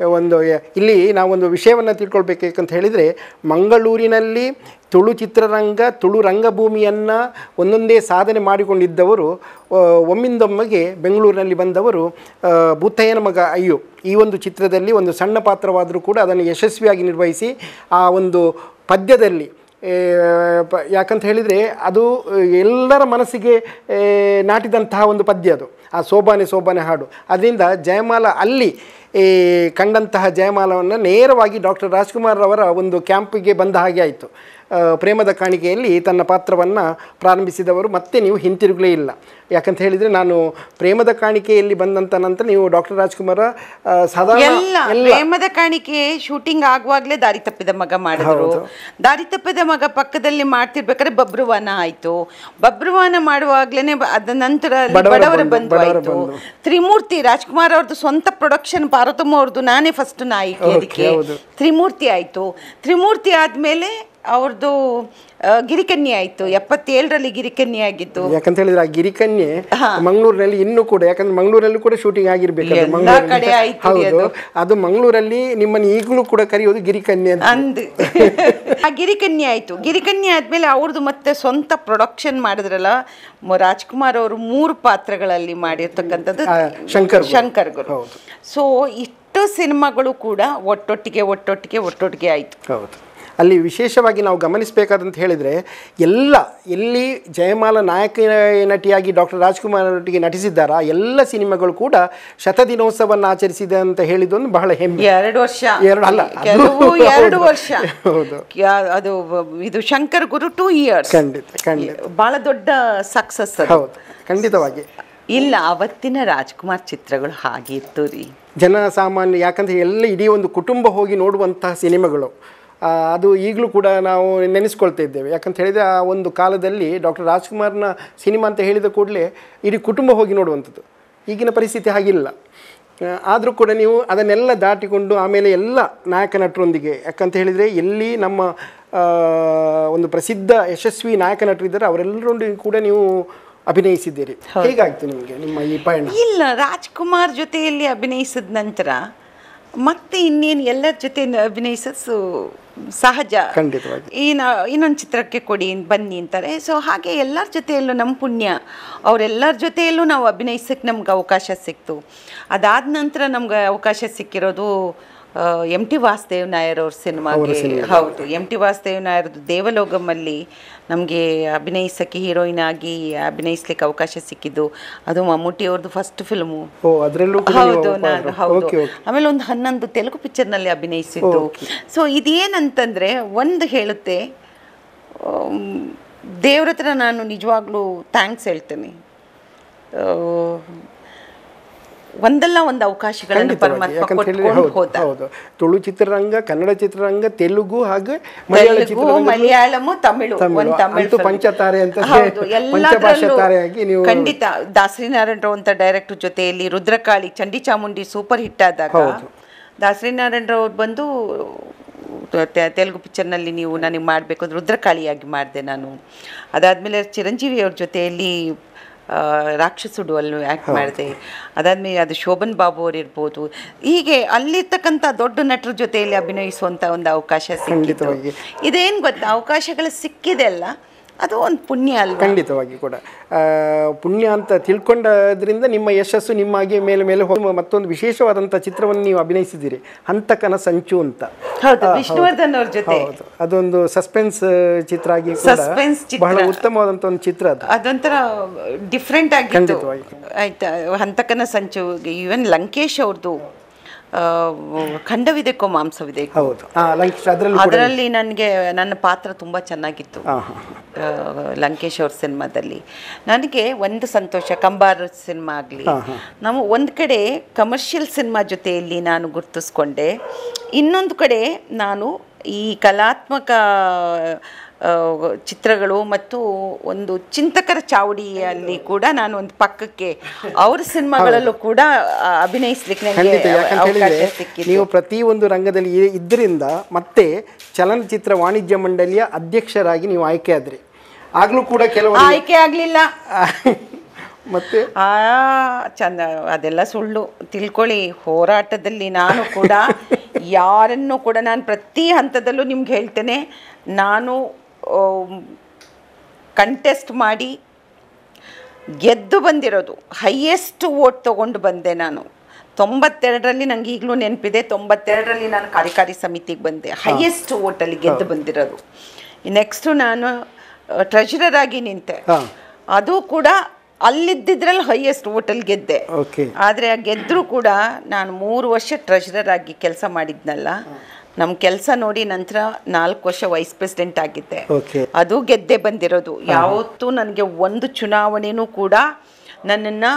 ಒಂದು ಇಲ್ಲಿ ನಾವೊಂದು ವಿಷಯವನ್ನು ತಿಳ್ಕೊಳ್ಬೇಕಂತ ಹೇಳಿದರೆ, ಮಂಗಳೂರಿನಲ್ಲಿ ತುಳು ಚಿತ್ರರಂಗ ತುಳು ರಂಗಭೂಮಿಯನ್ನು ಒಂದೊಂದೇ ಸಾಧನೆ ಮಾಡಿಕೊಂಡಿದ್ದವರು ಒಮ್ಮಿಂದೊಮ್ಮೆಗೆ ಬೆಂಗಳೂರಿನಲ್ಲಿ ಬಂದವರು ಭೂತಯ್ಯನ ಮಗ ಅಯ್ಯೋ ಈ ಒಂದು ಚಿತ್ರದಲ್ಲಿ ಒಂದು ಸಣ್ಣ ಪಾತ್ರವಾದರೂ ಕೂಡ ಅದನ್ನು ಯಶಸ್ವಿಯಾಗಿ ನಿರ್ವಹಿಸಿ ಆ ಒಂದು ಪದ್ಯದಲ್ಲಿ, ಯಾಕಂತ ಹೇಳಿದರೆ ಅದು ಎಲ್ಲರ ಮನಸ್ಸಿಗೆ ನಾಟಿದಂತಹ ಒಂದು ಪದ್ಯ ಅದು, ಆ ಸೋಬಾನೆ ಸೋಬಾನೆ ಹಾಡು. ಅದರಿಂದ ಜಯಮಾಲ ಅಲ್ಲಿ ಕಂಡಂತಹ ಜಯಮಾಲವನ್ನು ನೇರವಾಗಿ ಡಾಕ್ಟರ್ ರಾಜ್ಕುಮಾರ್ ಅವರ ಒಂದು ಕ್ಯಾಂಪಿಗೆ ಬಂದ ಹಾಗೆ ಆಯಿತು. ಪ್ರೇಮದ ಕಾಣಿಕೆಯಲ್ಲಿ ತನ್ನ ಪಾತ್ರವನ್ನು ಪ್ರಾರಂಭಿಸಿದವರು ಮತ್ತೆ ನೀವು ಹಿಂತಿರುಗಲೇ ಇಲ್ಲ. ಯಾಕಂತ ಹೇಳಿದರೆ, ನಾನು ಪ್ರೇಮದ ಕಾಣಿಕೆಯಲ್ಲಿ ಬಂದಂಥ ನಂತರ ನೀವು ಡಾಕ್ಟರ್ ರಾಜ್ಕುಮಾರ ಸಾಧಾರಣ ಪ್ರೇಮದ ಕಾಣಿಕೆ ಶೂಟಿಂಗ್ ಆಗುವಾಗಲೇ ದಾರಿ ತಪ್ಪಿದ ಮಗ ಮಾಡಿದ್ರು. ದಾರಿ ತಪ್ಪಿದ ಮಗ ಪಕ್ಕದಲ್ಲಿ ಮಾಡ್ತಿರ್ಬೇಕಾದ್ರೆ ಬಬ್ರುವಾನ ಆಯಿತು. ಬಬ್ರುವಾನ ಮಾಡುವಾಗ್ಲೇ ಅದ ನಂತರ ಬಡವರ ಬಂಧು ಆಯಿತು. ತ್ರಿಮೂರ್ತಿ ರಾಜ್ಕುಮಾರ್ ಅವ್ರದ್ದು ಸ್ವಂತ ಪ್ರೊಡಕ್ಷನ್, ಪಾರ್ವತಮ್ಮ ಅವ್ರದ್ದು, ನಾನೇ ಫಸ್ಟ್ ನಾಯಕಿ ಅದಕ್ಕೆ. ತ್ರಿಮೂರ್ತಿ ಆಯಿತು. ತ್ರಿಮೂರ್ತಿ ಆದಮೇಲೆ ಅವ್ರದ್ದು ಗಿರಿಕನ್ಯೆ ಆಯಿತು. 77ರಲ್ಲಿ ಗಿರಿಕನ್ಯೆ ಆಗಿತ್ತು. ಯಾಕಂತ ಹೇಳಿದ್ರೆ ಆ ಗಿರಿಕನ್ಯೆ ಮಂಗಳೂರಿನಲ್ಲಿ ಇನ್ನೂ ಕೂಡ, ಯಾಕಂದ್ರೆ ಮಂಗಳೂರಲ್ಲಿ ಕೂಡ ಶೂಟಿಂಗ್ ಆಗಿರ್ಬೇಕು. ಹೌದು, ಅದು ಮಂಗಳೂರಲ್ಲಿ ನಿಮ್ಮನ್ನು ಈಗಲೂ ಕೂಡ ಕರೆಯೋದು ಗಿರಿಕನ್ಯೆ ಅಂತ. ಆ ಗಿರಿಕನ್ಯೆ ಆಯಿತು. ಗಿರಿಕನ್ಯೆ ಆದಮೇಲೆ ಅವ್ರದ್ದು ಮತ್ತೆ ಸ್ವಂತ ಪ್ರೊಡಕ್ಷನ್ ಮಾಡಿದ್ರಲ್ಲ ರಾಜ್ಕುಮಾರ್ ಅವರು 3 ಪಾತ್ರಗಳಲ್ಲಿ ಮಾಡಿರ್ತಕ್ಕಂಥದ್ದು ಶಂಕರ್ ಗುರು. ಸೊ ಇಷ್ಟು ಸಿನಿಮಾಗಳು ಕೂಡ ಒಟ್ಟೊಟ್ಟಿಗೆ ಆಯಿತು. ಹೌದು. ಅಲ್ಲಿ ವಿಶೇಷವಾಗಿ ನಾವು ಗಮನಿಸಬೇಕಾದಂತ ಹೇಳಿದರೆ, ಎಲ್ಲಿ ಜಯಮಾಲ ನಾಯಕ ನಟಿಯಾಗಿ ಡಾಕ್ಟರ್ ರಾಜ್ಕುಮಾರ್ ಒಟ್ಟಿಗೆ ನಟಿಸಿದ್ದಾರಾ ಎಲ್ಲ ಸಿನಿಮಾಗಳು ಕೂಡ ಶತದಿನೋತ್ಸವವನ್ನು ಆಚರಿಸಿದೆ ಅಂತ ಹೇಳಿದೊಂದು ಬಹಳ ಹೆಮ್ಮೆ. 2 ವರ್ಷ ಹೌದು. ಅದು ಇದು ಶಂಕರ್ ಗುರು 2 ಇಯರ್ಸ್. ಖಂಡಿತ ಬಹಳ ದೊಡ್ಡ ಸಕ್ಸಸ್. ಹೌದು, ಖಂಡಿತವಾಗಿ. ಇಲ್ಲ, ಅವತ್ತಿನ ರಾಜ್ಕುಮಾರ್ ಚಿತ್ರಗಳು ಹಾಗಿತ್ತು ರೀ. ಜನಸಾಮಾನ್ಯ, ಯಾಕಂದರೆ ಎಲ್ಲ ಇಡೀ ಒಂದು ಕುಟುಂಬ ಹೋಗಿ ನೋಡುವಂತಹ ಸಿನಿಮಾಗಳು. ಅದು ಈಗಲೂ ಕೂಡ ನಾವು ನೆನೆಸ್ಕೊಳ್ತಾ ಇದ್ದೇವೆ. ಯಾಕಂತ ಹೇಳಿದರೆ, ಆ ಒಂದು ಕಾಲದಲ್ಲಿ ಡಾಕ್ಟರ್ ರಾಜ್ಕುಮಾರ್ನ ಸಿನಿಮಾ ಅಂತ ಹೇಳಿದ ಕೂಡಲೇ ಇಡೀ ಕುಟುಂಬ ಹೋಗಿ ನೋಡುವಂಥದ್ದು. ಈಗಿನ ಪರಿಸ್ಥಿತಿ ಹಾಗಿಲ್ಲ. ಆದರೂ ಕೂಡ ನೀವು ಅದನ್ನೆಲ್ಲ ದಾಟಿಕೊಂಡು ಆಮೇಲೆ ಎಲ್ಲ ನಾಯಕ ನಟರೊಂದಿಗೆ, ಯಾಕಂತ ಹೇಳಿದರೆ ಎಲ್ಲಿ ನಮ್ಮ ಒಂದು ಪ್ರಸಿದ್ಧ ಯಶಸ್ವಿ ನಾಯಕ ನಟರಿದ್ದಾರೆ ಅವರೆಲ್ಲರೊಂದಿಗೆ ಕೂಡ ನೀವು ಅಭಿನಯಿಸಿದ್ದೀರಿ. ಹೇಗಾಗ್ತು ನಿಮಗೆ ನಿಮ್ಮ ಈ ಪಯಣ? ಇಲ್ಲ, ರಾಜ್ಕುಮಾರ್ ಜೊತೆಯಲ್ಲಿ ಅಭಿನಯಿಸಿದ ನಂತರ ಮತ್ತೆ ಇನ್ನೇನು ಎಲ್ಲರ ಜೊತೆ ಅಭಿನಯಿಸೋದು ಸಹಜ. ಖಂಡಿತವಾಗಿ. ಇನ್ನೊಂದು ಚಿತ್ರಕ್ಕೆ ಕೊಡಿ ಬನ್ನಿ ಅಂತಾರೆ. ಸೊ ಹಾಗೆ ಎಲ್ಲರ ಜೊತೆಯಲ್ಲೂ ನಮ್ಮ ಪುಣ್ಯ, ಅವರೆಲ್ಲರ ಜೊತೆಯಲ್ಲೂ ನಾವು ಅಭಿನಯಿಸೋಕ್ಕೆ ನಮ್ಗೆ ಅವಕಾಶ ಸಿಕ್ತು. ಅದಾದ ನಂತರ ನಮ್ಗೆ ಅವಕಾಶ ಸಿಕ್ಕಿರೋದು M.T. ವಾಸುದೇವ್ ನಾಯರ್ ಅವ್ರ ಸಿನಿಮಾಗೆ. ಹೌದು, M.T. ವಾಸುದೇವ್ ನಾಯರ್ದು ದೇವಲೋಗಮಲ್ಲಿ ನಮಗೆ ಅಭಿನಯಿಸೋಕ್ಕೆ ಹೀರೋಯಿನ್ ಆಗಿ ಅಭಿನಯಿಸ್ಲಿಕ್ಕೆ ಅವಕಾಶ ಸಿಕ್ಕಿದ್ದು. ಅದು ಮಮ್ಮೂಟಿ ಅವ್ರದ್ದು ಫಸ್ಟ್ ಫಿಲ್ಮು. ಹೌದು, ನಾನು ಹೌದು. ಆಮೇಲೆ ಒಂದು 11 ತೆಲುಗು ಪಿಕ್ಚರ್ನಲ್ಲಿ ಅಭಿನಯಿಸಿದ್ದು. ಸೊ ಇದೇನಂತಂದರೆ, ಒಂದು ಹೇಳುತ್ತೆ, ದೇವ್ರ ಹತ್ರ ನಾನು ನಿಜವಾಗ್ಲೂ ಥ್ಯಾಂಕ್ಸ್ ಹೇಳ್ತೇನೆ. ಒಂದಲ್ಲ ಒಂದು ಅವಕಾಶಗಳನ್ನು ಪರಮಾತ್ಮ ಕೊಟ್ಕೊಂಡು ಹೋದ. ತುಳು ಚಿತ್ರರಂಗ, ಕನ್ನಡ ಚಿತ್ರರಂಗ, ತೆಲುಗು ಹಾಗೂ ಮಲಯಾಳಮು, ತಮಿಳು ಪಂಚತಾರೆ ಅಂತ ಖಂಡಿತ. ದಾಸರಿನಾರಾಯಣ ರಾವ್ ಅಂತ ಡೈರೆಕ್ಟರ್ ಜೊತೆಯಲ್ಲಿ ರುದ್ರಕಾಳಿ, ಚಂಡಿ ಚಾಮುಂಡಿ ಸೂಪರ್ ಹಿಟ್ ಆದಾಗ ದಾಸರಿನಾರಾಯಣ ರಾವ್ ಬಂದು ತೆಲುಗು ಪಿಕ್ಚರ್ನಲ್ಲಿ ನೀವು ನನಗೆ ಮಾಡಬೇಕು ಅಂದ್ರೆ ರುದ್ರಕಾಳಿಯಾಗಿ ಮಾಡಿದೆ ನಾನು. ಅದಾದಮೇಲೆ ಚಿರಂಜೀವಿ ಅವ್ರ ಜೊತೆಯಲ್ಲಿ ರಾಕ್ಷಸುಡು ಅಲ್ಲಿ ಆ್ಯಕ್ಟ್ ಮಾಡಿದೆ. ಅದಾದಮೇಲೆ ಅದು ಶೋಭನ್ ಬಾಬು ಅವರು ಇರ್ಬೋದು. ಹೀಗೆ ಅಲ್ಲಿರ್ತಕ್ಕಂಥ ದೊಡ್ಡ ನಟರ ಜೊತೆಯಲ್ಲಿ ಅಭಿನಯಿಸುವಂಥ ಒಂದು ಅವಕಾಶ ಸಿಕ್ಕಿತ್ತು. ಇದೇನು ಗೊತ್ತಾ, ಅವಕಾಶಗಳು ಸಿಕ್ಕಿದೆ ಅಲ್ಲ, ಅದು ಒಂದು ಪುಣ್ಯ ಅಲ್ಲ. ಖಂಡಿತವಾಗಿ ಕೂಡ ಪುಣ್ಯ ಅಂತ ತಿಳ್ಕೊಂಡದ್ರಿಂದ ನಿಮ್ಮ ಯಶಸ್ಸು ನಿಮ್ಮಾಗೆ ಮೇಲೆ ಮೇಲೆ ಹೋಗಿ ಮತ್ತೊಂದು ವಿಶೇಷವಾದಂಥ ಚಿತ್ರವನ್ನು ನೀವು ಅಭಿನಯಿಸಿದ್ದೀರಿ, ಹಂತಕನ ಸಂಚು ಅಂತ. ಹೌದು, ವಿಷ್ಣುವರ್ಧನ್ ಅವ್ರ ಜೊತೆ. ಹೌದು, ಅದೊಂದು ಸಸ್ಪೆನ್ಸ್ ಚಿತ್ರ ಆಗಿ ಬಹಳ ಉತ್ತಮವಾದಂಥ ಒಂದು ಚಿತ್ರ. ಅದು ಅದೊಂಥರ ಡಿಫ್ರೆಂಟ್ ಆಗಿತ್ತು. ಆಯ್ತಾ, ಹಂತಕನ ಸಂಚು. ಈವನ್ ಲಂಕೇಶ್ ಅವ್ರದ್ದು ಖಂಡವಿದೆಕೋ ಮಾಂಸವಿದೆಕೋ, ಅದರಲ್ಲಿ ನನಗೆ ನನ್ನ ಪಾತ್ರ ತುಂಬ ಚೆನ್ನಾಗಿತ್ತು. ಲಂಕೇಶ್ ಅವ್ರ ಸಿನಿಮಾದಲ್ಲಿ ನನಗೆ ಒಂದು ಸಂತೋಷ, ಕಂಬಾರ ಸಿನಿಮಾ ಆಗಲಿ, ನಾವು ಒಂದು ಕಡೆ ಕಮರ್ಷಿಯಲ್ ಸಿನಿಮಾ ಜೊತೆಯಲ್ಲಿ ನಾನು ಗುರುತಿಸ್ಕೊಂಡೆ, ಇನ್ನೊಂದು ಕಡೆ ನಾನು ಈ ಕಲಾತ್ಮಕ ಚಿತ್ರಗಳು ಮತ್ತು ಒಂದು ಚಿಂತಕರ ಚಾವಡಿಯಲ್ಲಿ ಕೂಡ ನಾನು ಒಂದು ಪಕ್ಕಕ್ಕೆ ಅವ್ರ ಸಿನಿಮಾಗಳಲ್ಲೂ ಕೂಡ ಅಭಿನಯಿಸ್ಲಿಕ್ಕೆ ಅವಕಾಶ ಸಿಕ್ಕಿದೆ. ನೀವು ಪ್ರತಿಯೊಂದು ರಂಗದಲ್ಲಿ ಇದ್ದರಿಂದ ಮತ್ತೆ ಚಲನಚಿತ್ರ ವಾಣಿಜ್ಯ ಮಂಡಳಿಯ ಅಧ್ಯಕ್ಷರಾಗಿ ನೀವು ಆಯ್ಕೆ ಆದ್ರಿ. ಆಗ್ಲೂ ಕೂಡ ಕೆಲವು ಆಯ್ಕೆ ಆಗಲಿಲ್ಲ. ಮತ್ತೆ ಚಂದ ಅದೆಲ್ಲ ಸುಳ್ಳು ತಿಳ್ಕೊಳ್ಳಿ. ಹೋರಾಟದಲ್ಲಿ ನಾನು ಕೂಡ ಯಾರನ್ನು ಕೂಡ ನಾನು ಪ್ರತಿ ಹಂತದಲ್ಲೂ ನಿಮ್ಗೆ ಹೇಳ್ತೇನೆ, ನಾನು ಕಂಟೆಸ್ಟ್ ಮಾಡಿ ಗೆದ್ದು ಬಂದಿರೋದು, ಹೈಯೆಸ್ಟ್ ವೋಟ್ ತೊಗೊಂಡು ಬಂದೆ ನಾನು 92ರಲ್ಲಿ. ನಂಗೆ ಈಗಲೂ ನೆನಪಿದೆ, 92ರಲ್ಲಿ ನಾನು ಕಾರ್ಯಕಾರಿ ಸಮಿತಿಗೆ ಬಂದೆ, ಹೈಯೆಸ್ಟ್ ವೋಟಲ್ಲಿ ಗೆದ್ದು ಬಂದಿರೋದು. ನೆಕ್ಸ್ಟು ನಾನು ಟ್ರೆಷರರ್ ಆಗಿ ನಿಂತೆ, ಅದು ಕೂಡ ಅಲ್ಲಿದ್ದಿದ್ರಲ್ಲಿ ಹೈಯೆಸ್ಟ್ ವೋಟಲ್ಲಿ ಗೆದ್ದೆ. ಆದರೆ ಗೆದ್ದರೂ ಕೂಡ ನಾನು 3 ವರ್ಷ ಟ್ರೆಷರರ್ ಆಗಿ ಕೆಲಸ ಮಾಡಿದ್ನಲ್ಲ, ನಮ್ಮ ಕೆಲಸ ನೋಡಿ ನಂತರ 4 ವರ್ಷ ವೈಸ್ ಪ್ರೆಸಿಡೆಂಟ್ ಆಗಿದ್ದೆ, ಅದು ಗೆದ್ದೆ ಬಂದಿರೋದು. ಯಾವತ್ತೂ ನನಗೆ ಒಂದು ಚುನಾವಣೆನೂ ಕೂಡ ನನ್ನನ್ನು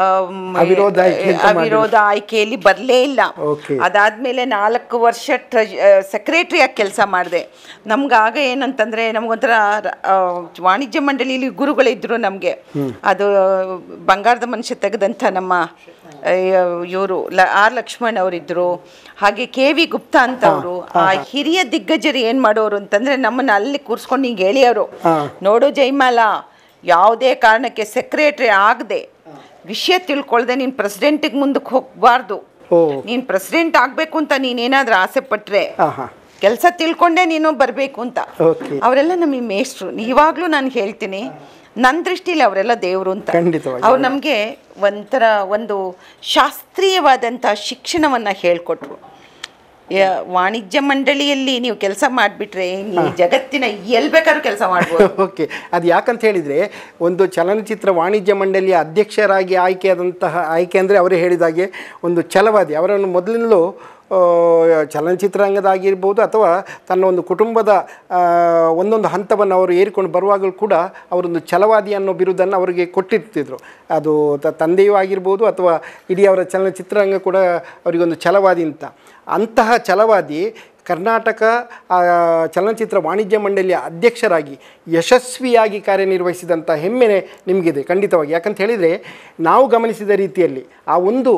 ಅವಿರೋಧ ಆಯ್ಕೆಯಲ್ಲಿ ಬರಲೇ ಇಲ್ಲ. ಅದಾದಮೇಲೆ 4 ವರ್ಷ ಸೆಕ್ರೆಟ್ರಿಯಾಗಿ ಕೆಲಸ ಮಾಡಿದೆ. ನಮ್ಗಾಗ ಏನಂತಂದರೆ, ನಮಗೊಂಥರ ವಾಣಿಜ್ಯ ಮಂಡಳಿಯಲ್ಲಿ ಗುರುಗಳಿದ್ದರು ನಮಗೆ. ಅದು ಬಂಗಾರದ ಮನುಷ್ಯ ತೆಗೆದಂಥ ನಮ್ಮ ಇವರು ಆರ್ ಲಕ್ಷ್ಮಣ್ ಅವರಿದ್ದರು, ಹಾಗೆ KV ಗುಪ್ತಾ ಅಂತವರು. ಆ ಹಿರಿಯ ದಿಗ್ಗಜರು ಏನು ಮಾಡೋರು ಅಂತಂದರೆ, ನಮ್ಮನ್ನು ಅಲ್ಲಿ ಕೂರಿಸ್ಕೊಂಡು ಹಿಂಗೆ ಹೇಳಿಯೋರು, ನೋಡು ಜಯಮಾಲ, ಯಾವುದೇ ಕಾರಣಕ್ಕೆ ಸೆಕ್ರೆಟ್ರಿ ಆಗದೆ ವಿಷಯ ತಿಳ್ಕೊಳ್ದೆ ನೀನು ಪ್ರೆಸಿಡೆಂಟಿಗೆ ಮುಂದಕ್ಕೆ ಹೋಗಬಾರ್ದು. ನೀನು ಪ್ರೆಸಿಡೆಂಟ್ ಆಗಬೇಕು ಅಂತ ನೀನೇನಾದರೂ ಆಸೆ ಪಟ್ಟರೆ ಕೆಲಸ ತಿಳ್ಕೊಂಡೇ ನೀನು ಬರಬೇಕು ಅಂತ. ಅವರೆಲ್ಲ ನಮಗೆ ಮೇಷ್ಟ್ರು. ಇವಾಗಲೂ ನಾನು ಹೇಳ್ತೀನಿ, ನನ್ನ ದೃಷ್ಟಿಲಿ ಅವರೆಲ್ಲ ದೇವರು ಅಂತ. ಅವ್ರು ನಮಗೆ ಒಂಥರ ಒಂದು ಶಾಸ್ತ್ರೀಯವಾದಂಥ ಶಿಕ್ಷಣವನ್ನು ಹೇಳಿಕೊಟ್ರು. ವಾಣಿಜ್ಯ ಮಂಡಳಿಯಲ್ಲಿ ನೀವು ಕೆಲಸ ಮಾಡಿಬಿಟ್ರೆ ಈ ಜಗತ್ತಿನ ಎಲ್ಲಿ ಬೇಕಾದ್ರೂ ಕೆಲಸ ಮಾಡ್ಬೋದು. ಓಕೆ, ಅದು ಯಾಕಂತ ಹೇಳಿದರೆ, ಒಂದು ಚಲನಚಿತ್ರ ವಾಣಿಜ್ಯ ಮಂಡಳಿಯ ಅಧ್ಯಕ್ಷರಾಗಿ ಆಯ್ಕೆ ಅಂದರೆ ಅವರೇ ಹೇಳಿದಾಗೆ ಒಂದು ಛಲವಾದಿ. ಅವರನ್ನು ಮೊದಲಿನಲ್ಲೂ ಚಲನಚಿತ್ರರಂಗದಾಗಿರ್ಬೋದು ಅಥವಾ ತನ್ನ ಒಂದು ಕುಟುಂಬದ ಒಂದೊಂದು ಹಂತವನ್ನು ಅವರು ಏರಿಕೊಂಡು ಬರುವಾಗಲೂ ಕೂಡ ಅವರೊಂದು ಛಲವಾದಿ ಅನ್ನೋ ಬಿರುದನ್ನು ಅವರಿಗೆ ಕೊಟ್ಟಿರ್ತಿದ್ರು. ಅದು ತಂದೆಯೂ ಆಗಿರ್ಬೋದು ಅಥವಾ ಇಡೀ ಅವರ ಚಲನಚಿತ್ರರಂಗ ಕೂಡ ಅವರಿಗೊಂದು ಛಲವಾದಿ ಅಂತ. ಅಂತಹ ಛಲವಾದಿ ಕರ್ನಾಟಕ ಚಲನಚಿತ್ರ ವಾಣಿಜ್ಯ ಮಂಡಳಿಯ ಅಧ್ಯಕ್ಷರಾಗಿ ಯಶಸ್ವಿಯಾಗಿ ಕಾರ್ಯನಿರ್ವಹಿಸಿದಂಥ ಹೆಮ್ಮೆ ನಿಮಗಿದೆ ಖಂಡಿತವಾಗಿ. ಯಾಕಂತ ಹೇಳಿದರೆ, ನಾವು ಗಮನಿಸಿದ ರೀತಿಯಲ್ಲಿ ಆ ಒಂದು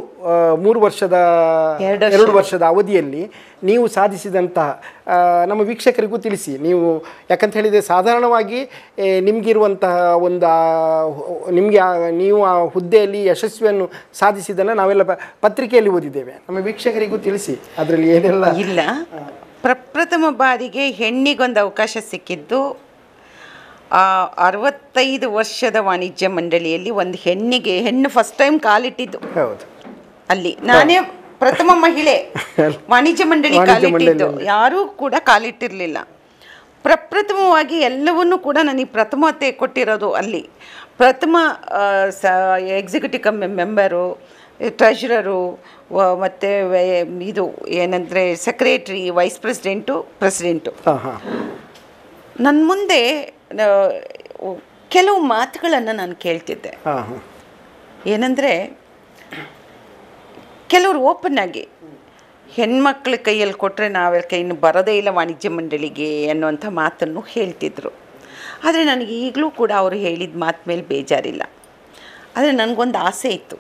2 ವರ್ಷದ ಅವಧಿಯಲ್ಲಿ ನೀವು ಸಾಧಿಸಿದಂತಹ ನಮ್ಮ ವೀಕ್ಷಕರಿಗೂ ತಿಳಿಸಿ. ನೀವು ಯಾಕಂತ ಹೇಳಿದರೆ, ಸಾಧಾರಣವಾಗಿ ನಿಮಗಿರುವಂತಹ ಒಂದು ನೀವು ಆ ಹುದ್ದೆಯಲ್ಲಿ ಯಶಸ್ವಿಯನ್ನು ಸಾಧಿಸಿದ್ದನ್ನು ನಾವೆಲ್ಲ ಪತ್ರಿಕೆಯಲ್ಲಿ ಓದಿದ್ದೇವೆ. ನಮ್ಮ ವೀಕ್ಷಕರಿಗೂ ತಿಳಿಸಿ ಅದರಲ್ಲಿ ಏನೆಲ್ಲ. ಇಲ್ಲ, ಪ್ರಪ್ರಥಮ ಬಾರಿಗೆ ಹೆಣ್ಣಿಗೊಂದು ಅವಕಾಶ ಸಿಕ್ಕಿದ್ದು 65 ವರ್ಷದ ವಾಣಿಜ್ಯ ಮಂಡಳಿಯಲ್ಲಿ ಒಂದು ಹೆಣ್ಣು ಫಸ್ಟ್ ಟೈಮ್ ಕಾಲಿಟ್ಟಿದ್ದು. ಹೌದು, ಅಲ್ಲಿ ನಾನೇ ಪ್ರಥಮ ಮಹಿಳೆ ವಾಣಿಜ್ಯ ಮಂಡಳಿ ಕಾಲಿಟ್ಟಿದ್ದು. ಯಾರೂ ಕೂಡ ಕಾಲಿಟ್ಟಿರಲಿಲ್ಲ. ಪ್ರಪ್ರಥಮವಾಗಿ ಎಲ್ಲವನ್ನೂ ಕೂಡ ನನಗೆ ಪ್ರಥಮತೆ ಕೊಟ್ಟಿರೋದು ಅಲ್ಲಿ. ಪ್ರಥಮ ಎಕ್ಸಿಕ್ಯೂಟಿವ್ ಮೆಂಬರು, ಟ್ರೆಷರರು, ಮತ್ತು ಇದು ಏನಂದರೆ ಸೆಕ್ರೆಟ್ರಿ, ವೈಸ್ ಪ್ರೆಸಿಡೆಂಟು, ಪ್ರೆಸಿಡೆಂಟು. ನನ್ನ ಮುಂದೆ ಕೆಲವು ಮಾತುಗಳನ್ನು ನಾನು ಕೇಳ್ತಿದ್ದೆ. ಏನಂದರೆ, ಕೆಲವರು ಓಪನ್ ಆಗಿ ಹೆಣ್ಮಕ್ಳ ಕೈಯಲ್ಲಿ ಕೊಟ್ಟರೆ ನಾವೆಲ್ಲ ಕೈಯನ್ನು ಬರೋದೇ ಇಲ್ಲ ವಾಣಿಜ್ಯ ಮಂಡಳಿಗೆ ಅನ್ನುವಂಥ ಮಾತನ್ನು ಹೇಳ್ತಿದ್ರು. ಆದರೆ ನನಗೆ ಈಗಲೂ ಕೂಡ ಅವರು ಹೇಳಿದ ಮಾತು ಮೇಲೆ ಬೇಜಾರಿಲ್ಲ. ಆದರೆ ನನಗೊಂದು ಆಸೆ ಇತ್ತು,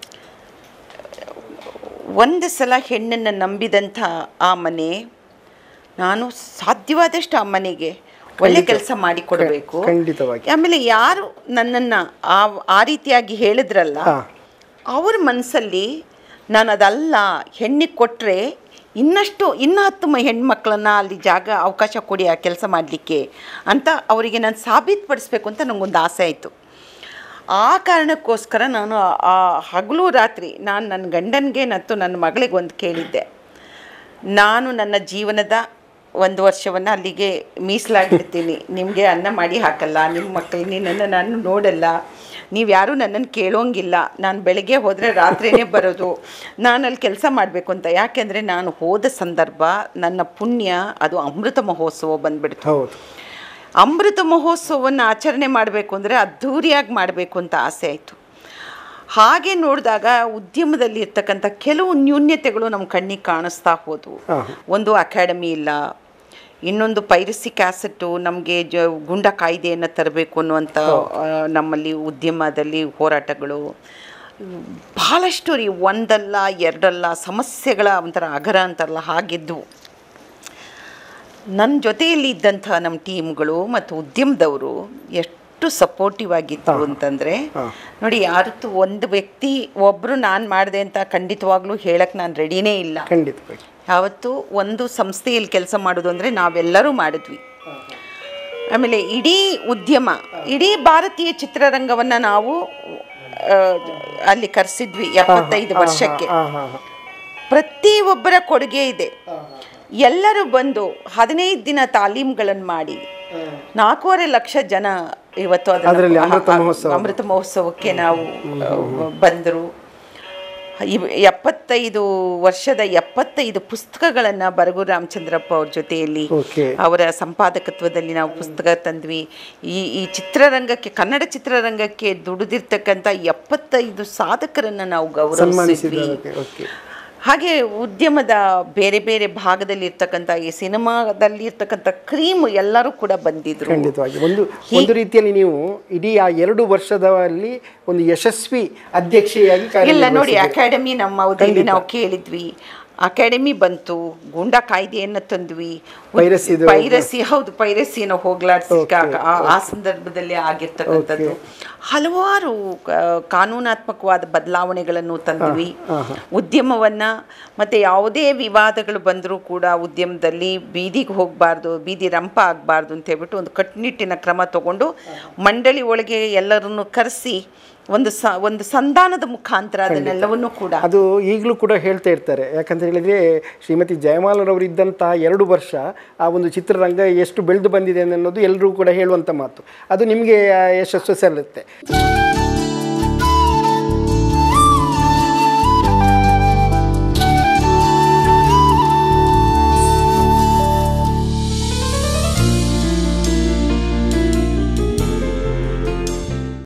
ಒಂದು ಸಲ ಹೆಣ್ಣನ್ನು ನಂಬಿದಂಥ ಆ ಮನೆ, ನಾನು ಸಾಧ್ಯವಾದಷ್ಟು ಆ ಮನೆಗೆ ಒಳ್ಳೆ ಕೆಲಸ ಮಾಡಿಕೊಡಬೇಕು. ಆಮೇಲೆ ಯಾರು ನನ್ನನ್ನು ಆ ರೀತಿಯಾಗಿ ಹೇಳಿದ್ರಲ್ಲ, ಅವ್ರ ಮನಸ್ಸಲ್ಲಿ ನಾನು ಅದಲ್ಲ, ಹೆಣ್ಣಿಗೆ ಕೊಟ್ಟರೆ ಇನ್ನೂ 10 ಹೆಣ್ಮಕ್ಳನ್ನ ಅಲ್ಲಿ ಅವಕಾಶ ಕೊಡಿ ಆ ಕೆಲಸ ಮಾಡಲಿಕ್ಕೆ ಅಂತ ಅವರಿಗೆ ನಾನು ಸಾಬೀತುಪಡಿಸ್ಬೇಕು ಅಂತ ನನಗೊಂದು ಆಸೆ ಆಯಿತು. ಆ ಕಾರಣಕ್ಕೋಸ್ಕರ ನಾನು ಆ ಹಗಲು ರಾತ್ರಿ ನಾನು ನನ್ನ ಗಂಡನಿಗೆ ಮತ್ತು ನನ್ನ ಮಗಳಿಗೆ ಒಂದು ಕೇಳಿದ್ದೆ, ನಾನು ನನ್ನ ಜೀವನದ 1 ವರ್ಷವನ್ನು ಅಲ್ಲಿಗೆ ಮೀಸಲಾಗಿರ್ತೀನಿ, ನಿಮಗೆ ಅನ್ನ ಮಾಡಿ ಹಾಕಲ್ಲ, ನಿಮ್ಮ ಮಕ್ಕಳಿಗೆ ನಾನು ನೋಡಲ್ಲ, ನೀವು ಯಾರೂ ನನ್ನನ್ನು ಕೇಳೋಂಗಿಲ್ಲ, ನಾನು ಬೆಳಗ್ಗೆ ಹೋದರೆ ರಾತ್ರಿಯೇ ಬರೋದು, ನಾನು ಅಲ್ಲಿ ಕೆಲಸ ಮಾಡಬೇಕು ಅಂತ. ಯಾಕೆಂದರೆ ನಾನು ಹೋದ ಸಂದರ್ಭ ನನ್ನ ಪುಣ್ಯ ಅದು ಅಮೃತ ಮಹೋತ್ಸವ ಬಂದುಬಿಡ್ತು. ಅಮೃತ ಮಹೋತ್ಸವವನ್ನು ಆಚರಣೆ ಮಾಡಬೇಕು ಅಂದರೆ ಅದ್ಧೂರಿಯಾಗಿ ಮಾಡಬೇಕು ಅಂತ ಆಸೆ ಆಯಿತು. ಹಾಗೆ ನೋಡಿದಾಗ ಉದ್ಯಮದಲ್ಲಿ ಇರ್ತಕ್ಕಂಥ ಕೆಲವು ನ್ಯೂನ್ಯತೆಗಳು ನಮ್ಮ ಕಣ್ಣಿಗೆ ಕಾಣಿಸ್ತಾ ಹೋದವು. ಒಂದು ಅಕಾಡೆಮಿ ಇಲ್ಲ, ಇನ್ನೊಂದು ಪೈರಸಿ ಕ್ಯಾಸೆಟ್ಟು, ನಮಗೆ ಗುಂಡ ಕಾಯ್ದೆಯನ್ನು ತರಬೇಕು ಅನ್ನುವಂಥ ನಮ್ಮಲ್ಲಿ ಉದ್ಯಮದಲ್ಲಿ ಹೋರಾಟಗಳು ಬಹಳಷ್ಟು ರೀ, ಒಂದಲ್ಲ ಎರಡಲ್ಲ ಸಮಸ್ಯೆಗಳ ಒಂಥರ ಅಗರ ಅಂತಾರಲ್ಲ ಹಾಗಿದ್ದವು. ನನ್ನ ಜೊತೆಯಲ್ಲಿ ಇದ್ದಂಥ ನಮ್ಮ ಟೀಮ್ಗಳು ಮತ್ತು ಉದ್ಯಮದವರು ಎಷ್ಟು ಸಪೋರ್ಟಿವ್ ಆಗಿತ್ತು ಅಂತಂದರೆ ನೋಡಿ, ಯಾವತ್ತು ಒಂದು ವ್ಯಕ್ತಿ ಒಬ್ಬರು ನಾನು ಮಾಡಿದೆ ಅಂತ ಖಂಡಿತವಾಗ್ಲೂ ಹೇಳಕ್ಕೆ ನಾನು ರೆಡಿನೇ ಇಲ್ಲ. ಖಂಡಿತವಾಗಿ ಯಾವತ್ತು ಒಂದು ಸಂಸ್ಥೆಯಲ್ಲಿ ಕೆಲಸ ಮಾಡೋದು ಅಂದರೆ ನಾವೆಲ್ಲರೂ ಮಾಡಿದ್ವಿ. ಆಮೇಲೆ ಇಡೀ ಉದ್ಯಮ, ಇಡೀ ಭಾರತೀಯ ಚಿತ್ರರಂಗವನ್ನು ನಾವು ಅಲ್ಲಿ ಕರೆಸಿದ್ವಿ 75 ವರ್ಷಕ್ಕೆ. ಪ್ರತಿಯೊಬ್ಬರ ಕೊಡುಗೆ ಇದೆ. ಎಲ್ಲರೂ ಬಂದು 15 ದಿನ ತಾಲೀಮ್ಗಳನ್ನು ಮಾಡಿ 4.5 ಲಕ್ಷ ಜನ ಇವತ್ತು ಅದರಲ್ಲಿ ಅಮೃತ ಮಹೋತ್ಸವಕ್ಕೆ ನಾವು ಬಂದರು. 75 ವರ್ಷದ 75 ಪುಸ್ತಕಗಳನ್ನು ಬರಗೂರು ರಾಮಚಂದ್ರಪ್ಪ ಅವ್ರ ಜೊತೆಯಲ್ಲಿ ಅವರ ಸಂಪಾದಕತ್ವದಲ್ಲಿ ನಾವು ಪುಸ್ತಕ ತಂದ್ವಿ. ಈ ಚಿತ್ರರಂಗಕ್ಕೆ, ಕನ್ನಡ ಚಿತ್ರರಂಗಕ್ಕೆ ದುಡಿದಿರ್ತಕ್ಕಂಥ 75 ಸಾಧಕರನ್ನು ನಾವು ಗೌರವಿಸಿದ್ವಿ. ಹಾಗೆ ಉದ್ಯಮದ ಬೇರೆ ಬೇರೆ ಭಾಗದಲ್ಲಿ ಇರ್ತಕ್ಕಂಥ, ಈ ಸಿನಿಮಾದಲ್ಲಿ ಇರ್ತಕ್ಕಂಥ ಕ್ರೀಮ್ ಎಲ್ಲರೂ ಕೂಡ ಬಂದಿದ್ರು. ಖಂಡಿತವಾಗಿ ಒಂದು ರೀತಿಯಲ್ಲಿ ನೀವು ಇಡೀ ಆ 2 ವರ್ಷದಲ್ಲಿ ಒಂದು ಯಶಸ್ವಿ ಅಧ್ಯಕ್ಷೆಯಾಗಿ ಇಲ್ಲ ನೋಡಿ, ಅಕಾಡೆಮಿ ನಮ್ಮ ಅವಧಿಯಲ್ಲಿ ನಾವು ಕೇಳಿದ್ವಿ. ಅಕಾಡೆಮಿ ಬಂತು, ಗೂಂಡಾ ಕಾಯ್ದೆಯನ್ನು ತಂದ್ವಿ, ಪೈರಸಿಯನ್ನು ಹೋಗ್ಲಾಡ್ಸಿಕ ಆ ಸಂದರ್ಭದಲ್ಲಿ ಆಗಿರ್ತಕ್ಕಂಥದ್ದು. ಹಲವಾರು ಕಾನೂನಾತ್ಮಕವಾದ ಬದಲಾವಣೆಗಳನ್ನು ತಂದ್ವಿ ಉದ್ಯಮವನ್ನು. ಮತ್ತು ಯಾವುದೇ ವಿವಾದಗಳು ಬಂದರೂ ಕೂಡ ಉದ್ಯಮದಲ್ಲಿ ಬೀದಿಗೆ ಹೋಗಬಾರ್ದು, ಬೀದಿ ರಂಪ ಆಗಬಾರ್ದು ಅಂತ ಹೇಳ್ಬಿಟ್ಟು ಒಂದು ಕಟ್ಟುನಿಟ್ಟಿನ ಕ್ರಮ ತಗೊಂಡು ಮಂಡಳಿ ಒಳಗೆ ಎಲ್ಲರನ್ನು ಕರೆಸಿ ಒಂದು ಸಂಧಾನದ ಮುಖಾಂತರ ಅದನ್ನೆಲ್ಲವನ್ನೂ ಕೂಡ ಅದು ಈಗಲೂ ಕೂಡ ಹೇಳ್ತಾ ಇರ್ತಾರೆ. ಯಾಕಂತ ಹೇಳಿದರೆ ಶ್ರೀಮತಿ ಜಯಮಾಲರವರು ಇದ್ದಂಥ 2 ವರ್ಷ ಆ ಒಂದು ಚಿತ್ರರಂಗ ಎಷ್ಟು ಬೆಳೆದು ಬಂದಿದೆ ಅನ್ನೋದು ಎಲ್ಲರೂ ಕೂಡ ಹೇಳುವಂಥ ಮಾತು. ಅದು ನಿಮಗೆ ಯಶಸ್ಸು ಸಲ್ಲುತ್ತೆ.